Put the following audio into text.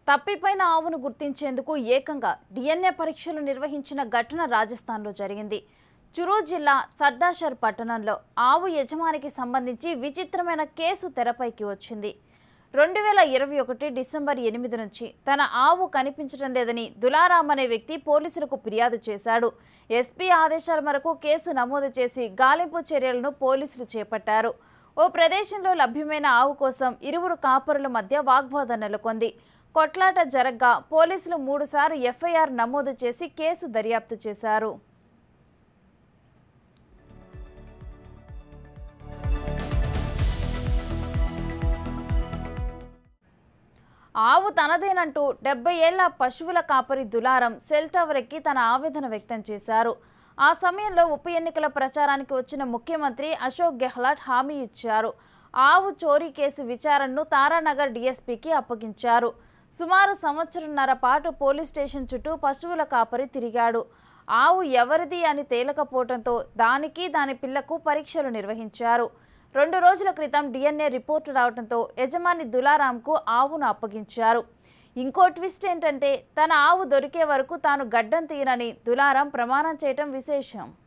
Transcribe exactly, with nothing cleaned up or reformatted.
తప్పిపోయిన ఆవును గుర్తించేందుకు ఏకంగా డిఎన్ఏ పరీక్షలు నిర్వహించిన ఘటన రాజస్థాన్లో జరిగింది. చురూ జిల్లా సర్దాషర్ పట్టణంలో ఆవు యజమానికి సంబంధించి విచిత్రమైన కేసు తెరపైకి వచ్చింది. రెండు వేల ఇరవై ఒకటి డిసెంబర్ ఎనిమిది నుంచి తన ఆవు కనిపించడం లేదని దులారాం అనే వ్యక్తి పోలీసులకు ఫిర్యాదు చేశాడు. ఎస్పీ ఆదేశాల మేరకు కేసు నమోదు చేసి గాలింపు చర్యలను పోలీసులు చేపట్టారు. ఓ ప్రదేశంలో లభ్యమైన ఆవు కోసం ఇరువురు కాపరుల మధ్య వాగ్వాదం నెలకొంది. కొట్లాట జరగ్గా పోలీసులు మూడుసార్లు ఎఫ్ఐఆర్ నమోదు చేసి కేసు దర్యాప్తు చేశారు. ఆవు తనదేనంటూ డెబ్బై ఏళ్ల పశువుల కాపరి దులారం సెల్ టవర్ ఎక్కి తన ఆవేదన వ్యక్తం చేశారు. ఆ సమయంలో ఉప ఎన్నికల ప్రచారానికి వచ్చిన ముఖ్యమంత్రి అశోక్ గెహ్లాట్ హామీ ఇచ్చారు. ఆవు చోరీ కేసు విచారణను తారానగర్ డీఎస్పీకి అప్పగించారు. సుమారు సంవత్సరంన్నర పాటు పోలీస్ స్టేషన్ చుట్టూ పశువుల కాపరి తిరిగాడు. ఆవు ఎవరిది అని తేలకపోవడంతో దానికి దాని పిల్లకు పరీక్షలు నిర్వహించారు. రెండు రోజుల క్రితం డిఎన్ఏ రిపోర్టు రావడంతో యజమాని దులారాంకు ఆవును అప్పగించారు. ఇంకో ట్విస్ట్ ఏంటంటే తన ఆవు దొరికే వరకు తాను గడ్డం తీయనని దులారాం ప్రమాణం చేయటం విశేషం.